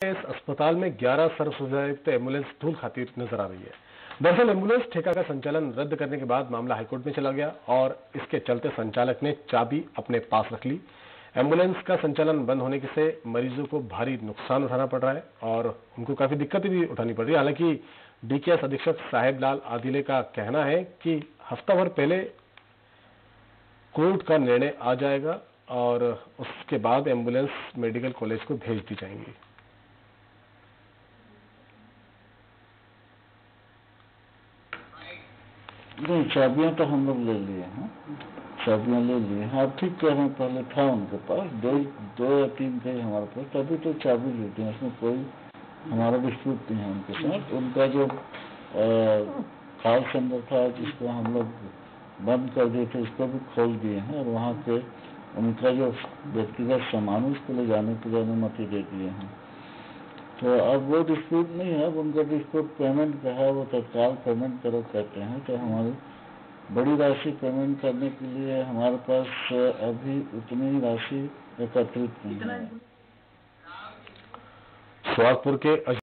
इस अस्पताल में 11 सर्व सुविधायुक्त एम्बुलेंस धूल खाती नजर आ रही है। दरअसल एम्बुलेंस ठेका का संचालन रद्द करने के बाद मामला हाईकोर्ट में चला गया और इसके चलते संचालक ने चाबी अपने पास रख ली। एम्बुलेंस का संचालन बंद होने से मरीजों को भारी नुकसान उठाना पड़ रहा है और उनको काफी दिक्कतें भी उठानी पड़ रही है। हालांकि डीकेएस अधीक्षक साहेब लाल आदिले का कहना है कि हफ्ता भर पहले कोर्ट का निर्णय आ जाएगा और उसके बाद एम्बुलेंस मेडिकल कॉलेज को भेज दी जाएंगी। नहीं, चाबियां तो हम लोग ले लिए हैं, चाबियां ले लिए हैं। आप ठीक कह रहे हैं, पहले था उनके पास दो या तीन थे हमारे पास, तभी तो चाबी लेते हैं। उसमें कोई हमारा डिस्प्यूट नहीं है उनके साथ। उनका जो खाल सेंटर था जिसको हम लोग बंद कर दिए थे, उसको भी खोल दिए हैं और वहाँ पे उनका जो व्यक्तिगत सामान उसको ले जाने के लिए अनुमति दे दिए हैं। तो अब वो डिस्प्यूट नहीं है। अब उनका डिस्प्यूट पेमेंट का है, वो तत्काल पेमेंट करो कहते हैं। तो हमारी बड़ी राशि पेमेंट करने के लिए हमारे पास अभी उतनी राशि एकत्रित नहीं है। सोहागपुर के